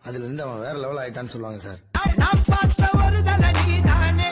அதுல இருந்து அவன் வேற லெவல் ஆயிட்டான்னு சொல்லுவாங்க சார். நான் பார்த்த ஒரு தலனி தானே